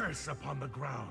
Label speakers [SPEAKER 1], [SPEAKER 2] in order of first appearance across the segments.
[SPEAKER 1] curse upon the ground.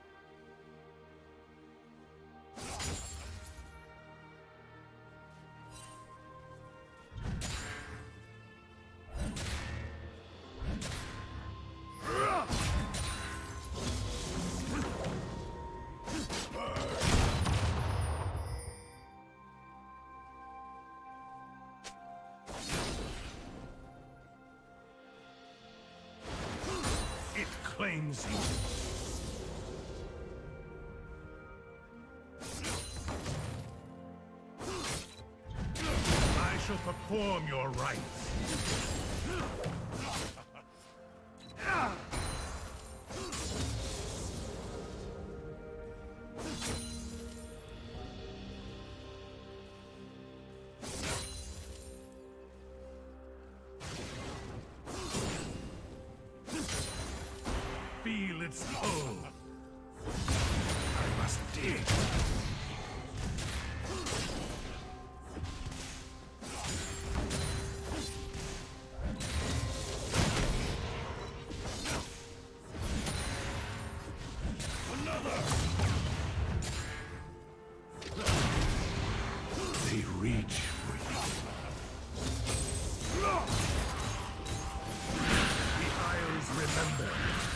[SPEAKER 1] Claims you. I shall perform your rites. Feel its pull. I must dig. Another. They reach for you. The Isles remember.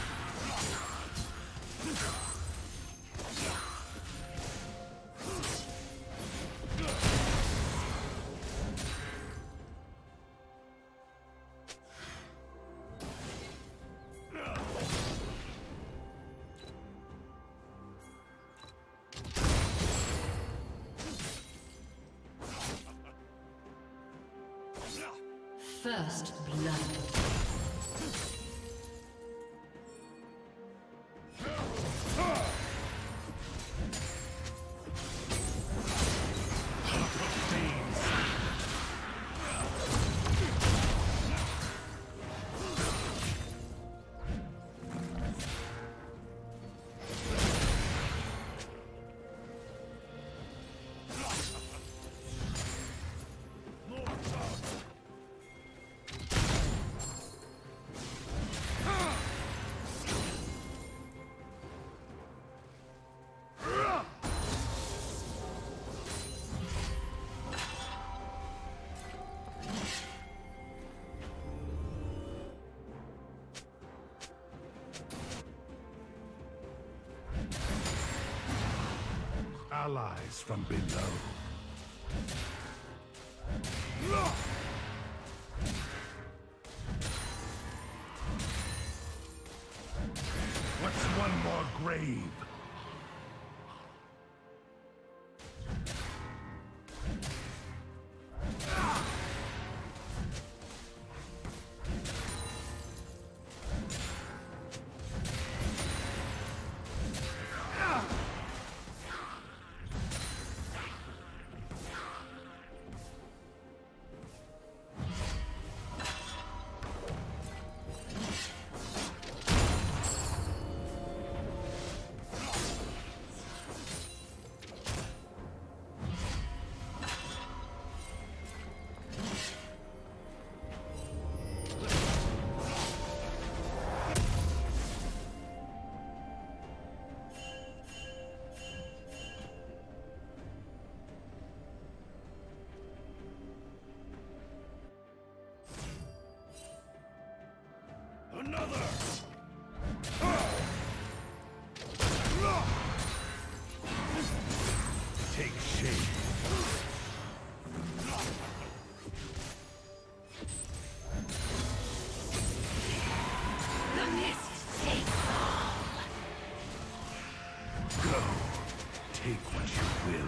[SPEAKER 2] First blood. Allies from below. What's one more grave? Another! Take shape. The mist takes all.
[SPEAKER 1] Go. Take what you will.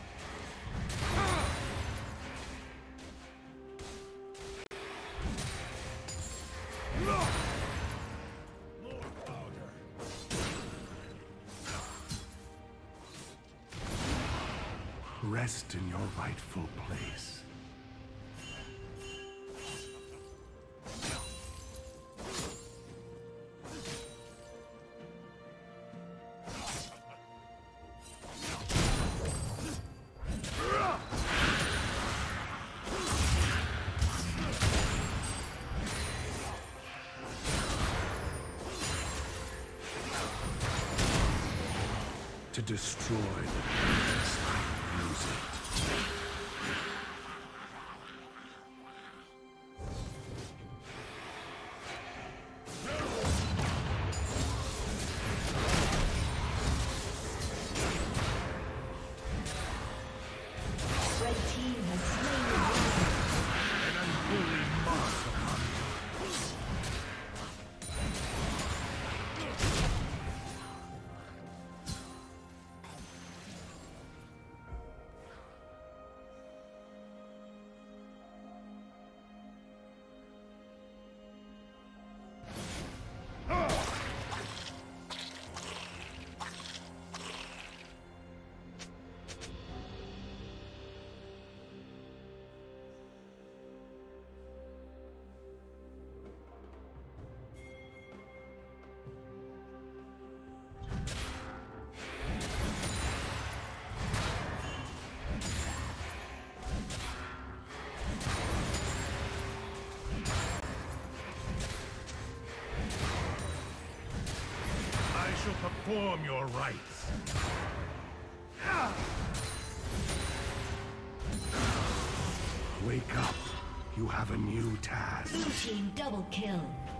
[SPEAKER 1] Rest in your rightful place. to destroy the past, I use it. Perform your rites. Wake up. You have a new task.
[SPEAKER 2] Blue team double kill.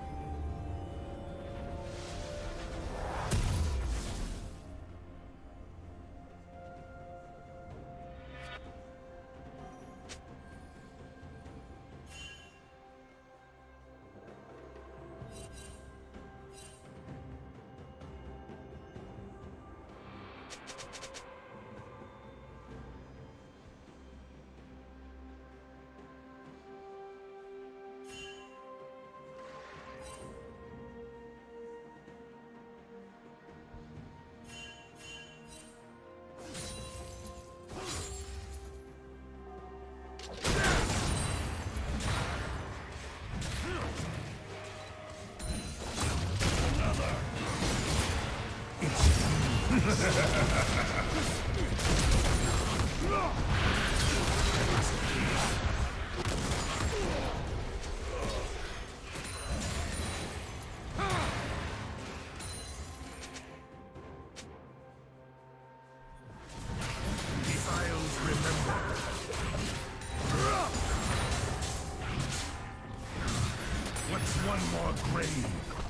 [SPEAKER 1] One more grave.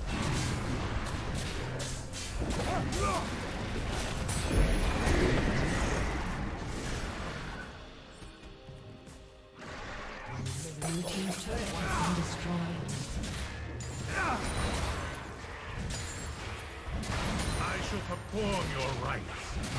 [SPEAKER 2] Blue team's turret has been destroyed.
[SPEAKER 1] I shall perform your rites.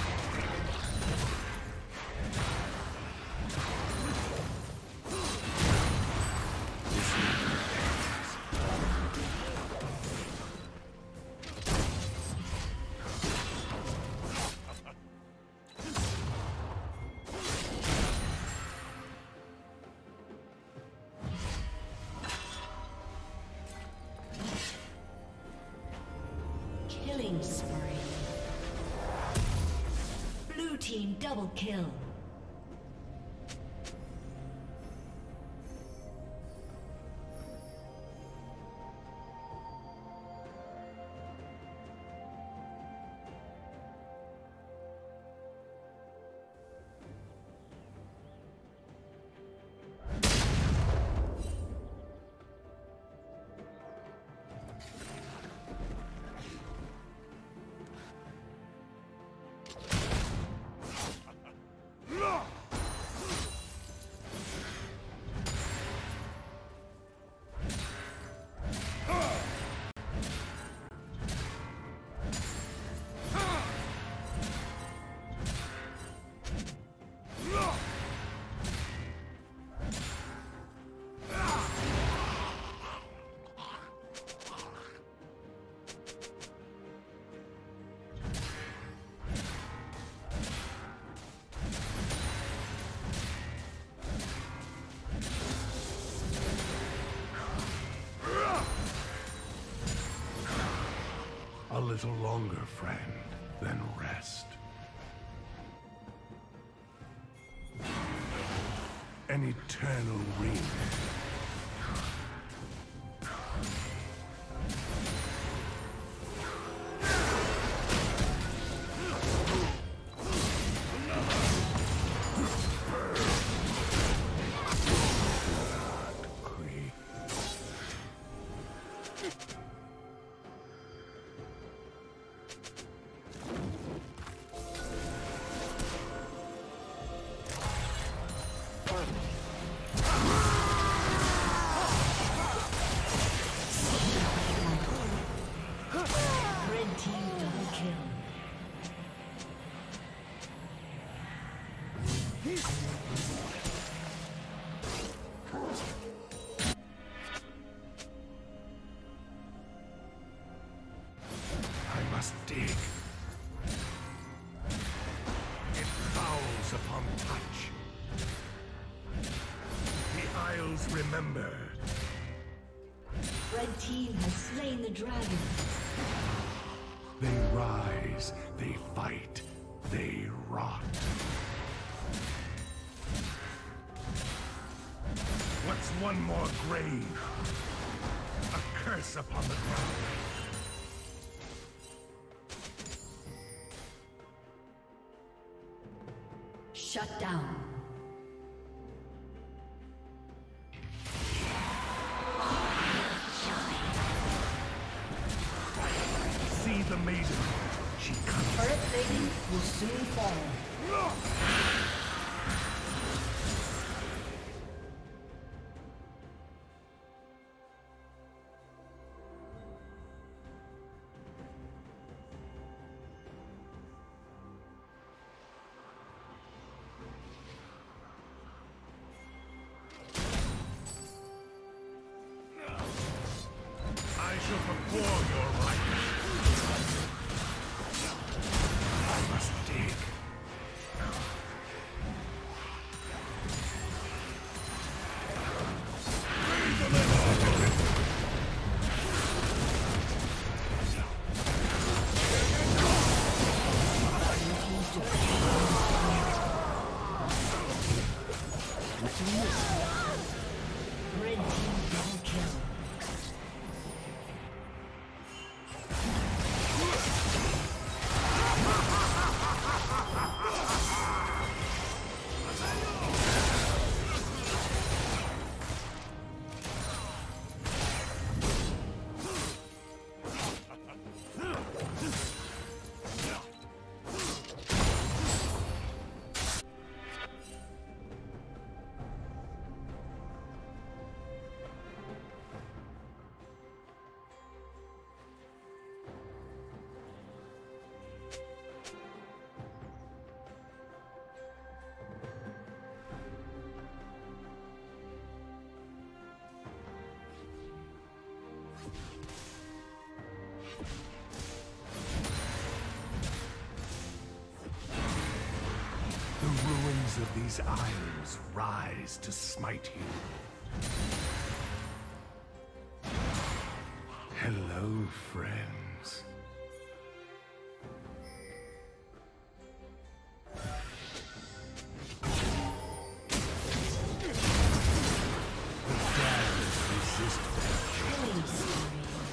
[SPEAKER 2] Killing spree. Blue team double kill. A little longer, friend, then rest. An eternal ring. Red team has slain the dragon.
[SPEAKER 1] They rise, they fight, they rot. What's one more grave? A curse upon the ground.
[SPEAKER 2] Shut down.
[SPEAKER 1] See the maiden. She comes.
[SPEAKER 2] Turret plating will soon fall.
[SPEAKER 1] I shall perform your rites. I must dig.
[SPEAKER 2] Red team double kill.
[SPEAKER 1] The ruins of these isles rise to smite you. Hello, friends. The damned resist
[SPEAKER 2] Killing spree.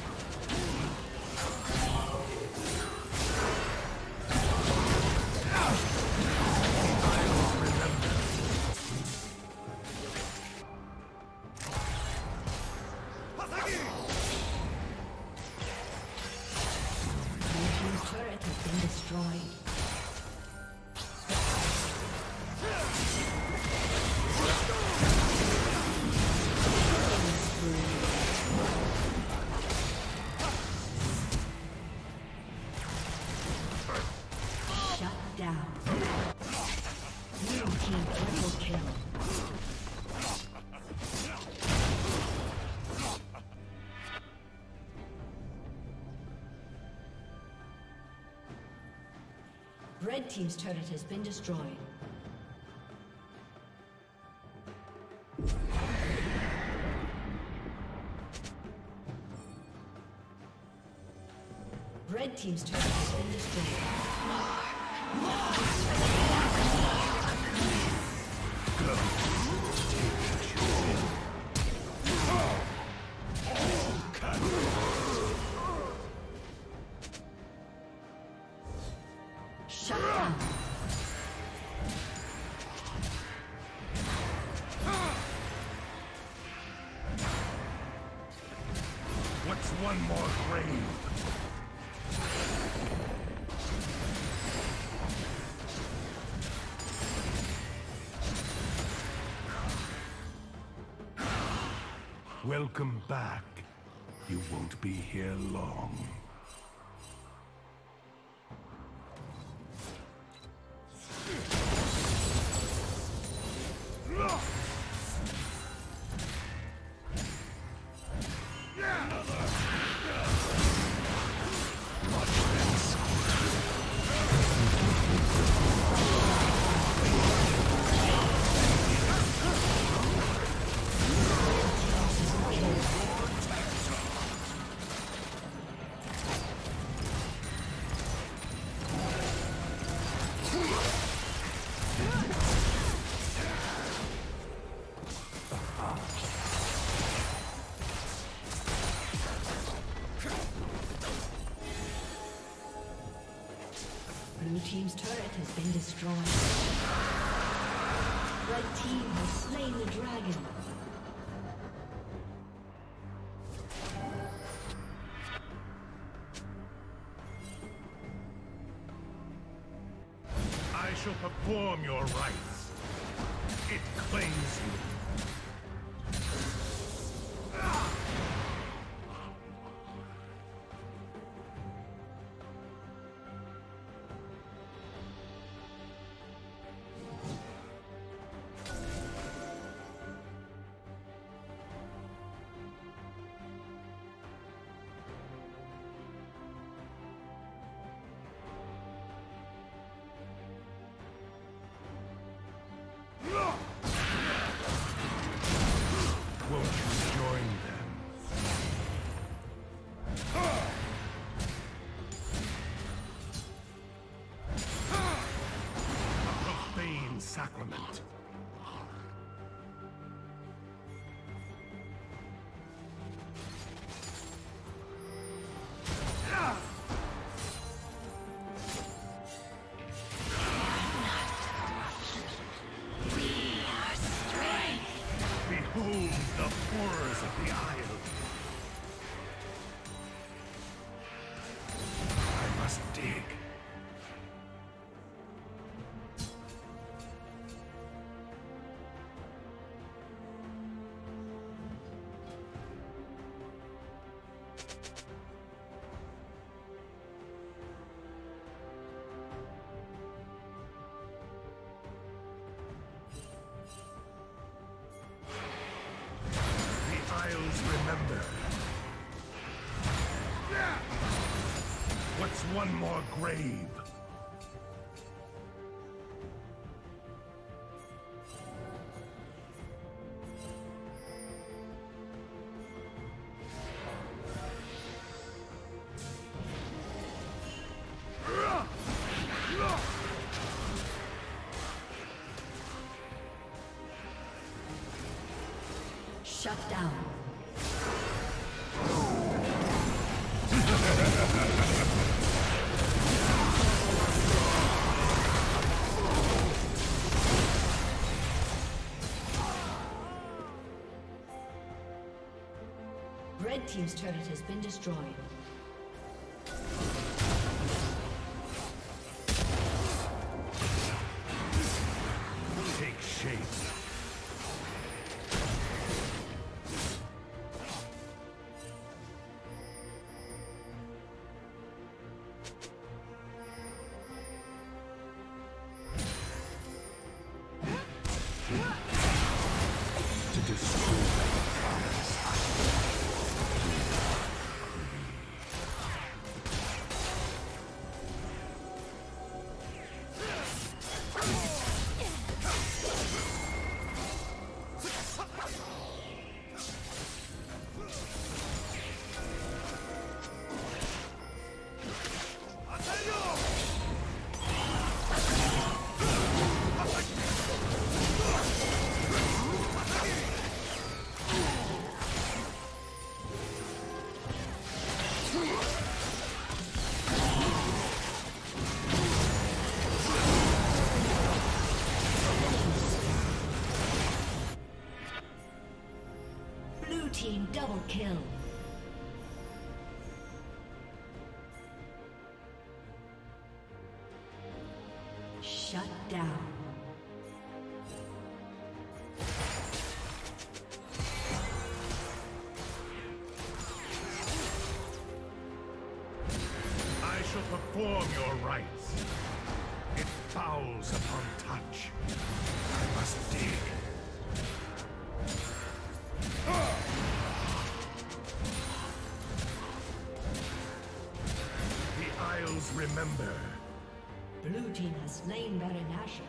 [SPEAKER 2] Blue team's turret has been destroyed. Shut down. Blue team triple kill. Red team's turret has been destroyed. Red team's turret has been destroyed. Shut down.
[SPEAKER 1] What's one more grave? Welcome back. You won't be here long.
[SPEAKER 2] team's turret has been destroyed. Red team has slain the dragon.
[SPEAKER 1] I shall perform your rites. It claims you. Sacrament. Behold the horrors of the Isle. I must dig. Remember. What's one more grave?
[SPEAKER 2] Shut down. Red team's turret has been destroyed.
[SPEAKER 1] Take shape.
[SPEAKER 2] Team double kill. Shut down.
[SPEAKER 1] I shall perform your rites. It bows upon touch. I must dig. Remember.
[SPEAKER 2] Blue team has slain Baron Nashor.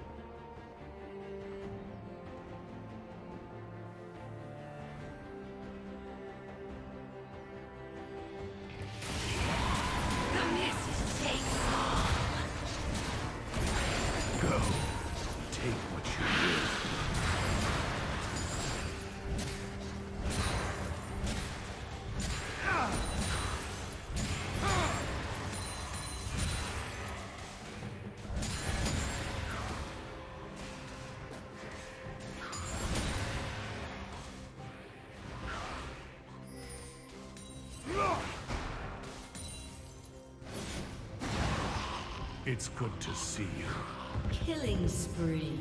[SPEAKER 1] Go. Take what you will. It's good to see you.
[SPEAKER 2] Killing spree.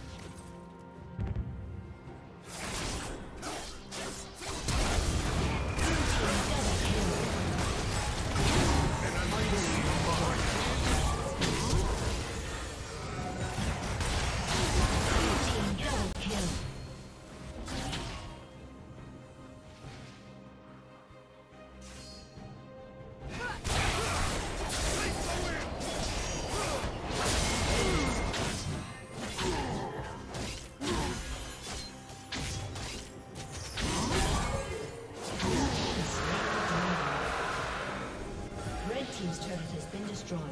[SPEAKER 3] Team's turret has been destroyed.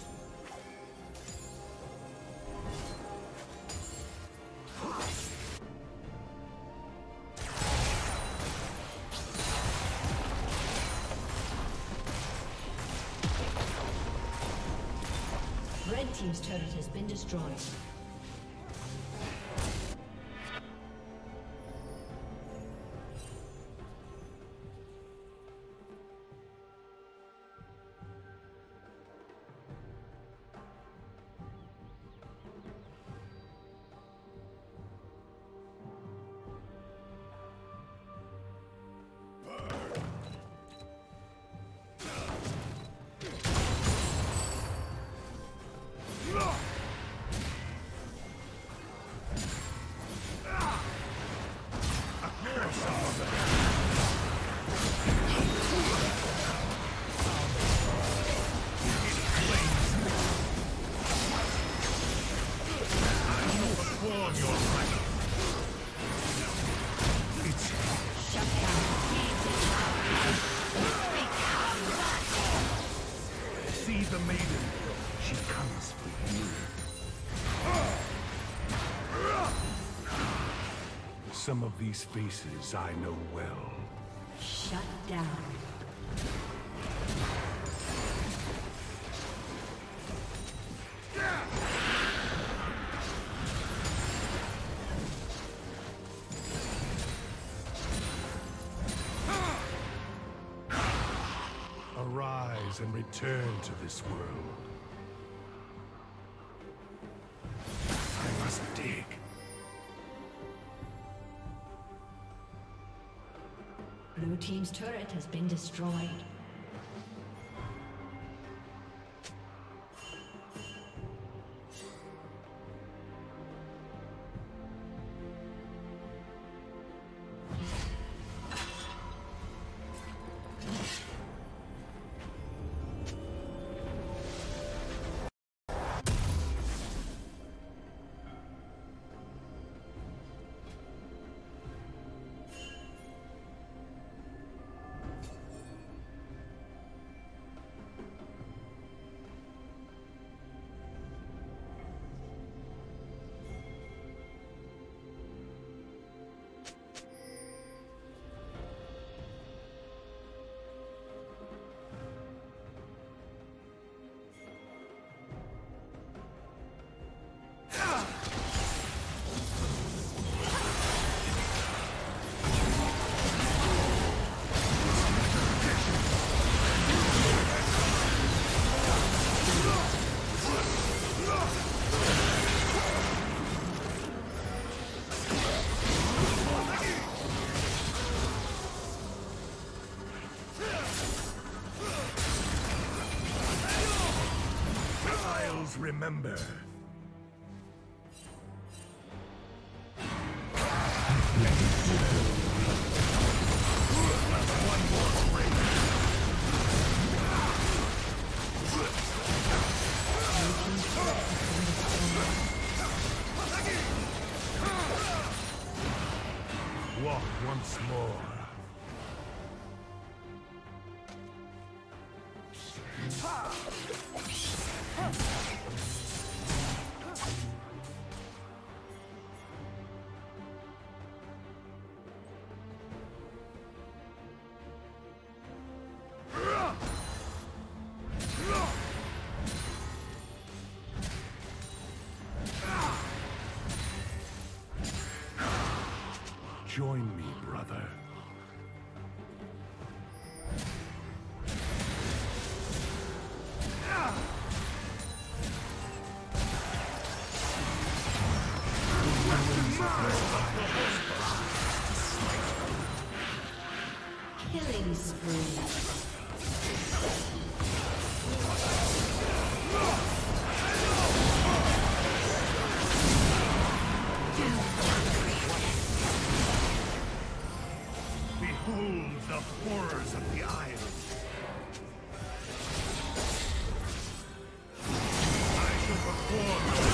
[SPEAKER 3] Red team's turret has been destroyed.
[SPEAKER 1] The maiden, she comes for you. Some of these faces I know well.
[SPEAKER 2] Shut down.
[SPEAKER 1] Arise and return to this world. I must dig.
[SPEAKER 2] Blue team's turret has been destroyed.
[SPEAKER 1] Remember. Walk once more. Join me, brother.
[SPEAKER 2] spree.
[SPEAKER 1] Behold the horrors of the Isle. I shall perform.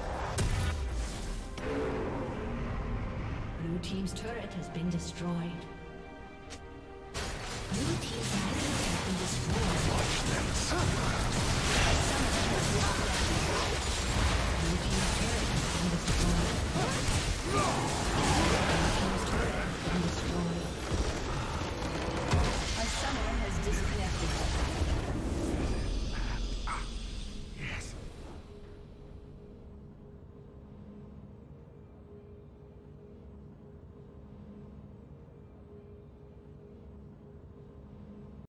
[SPEAKER 3] Blue team's turret has been destroyed.